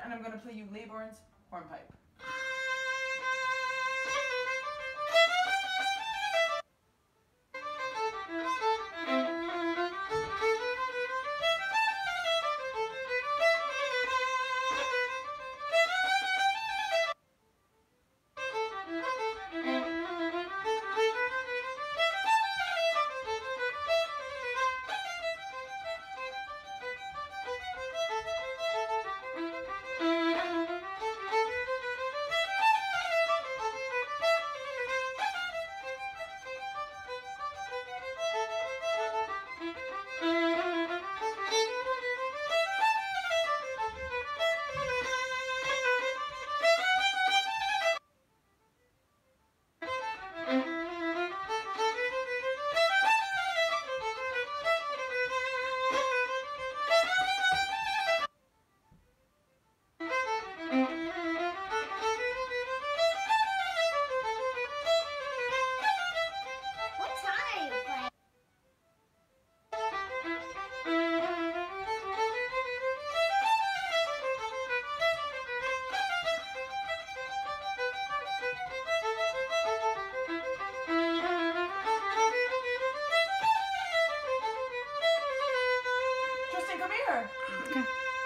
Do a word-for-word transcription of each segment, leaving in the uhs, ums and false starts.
and I'm going to play you Laybourne's Hornpipe. Come here. Okay.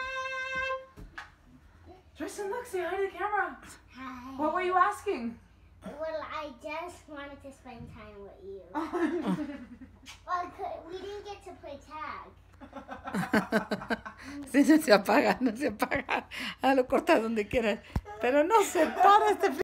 Tristan, look, say hi to the camera. Hi. What were you asking? Well, I just wanted to spend time with you. Well, we didn't get to play tag. Sí, no se apaga, no se apaga. Hágalo corta donde quieras. Pero no se para este